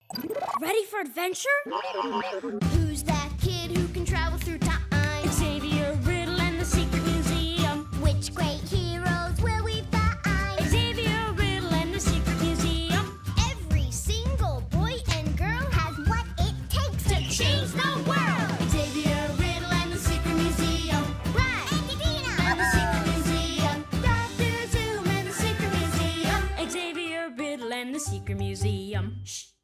Ready for adventure? Who's that kid who can travel through time? Xavier Riddle and the Secret Museum. Which great heroes will we find? Xavier Riddle and the Secret Museum. Every single boy and girl has what it takes to change the world. Xavier Riddle and the Secret Museum. Right! And the Secret Museum. Dr. Zoom and the Secret Museum. Xavier Riddle and the Secret Museum. Shh.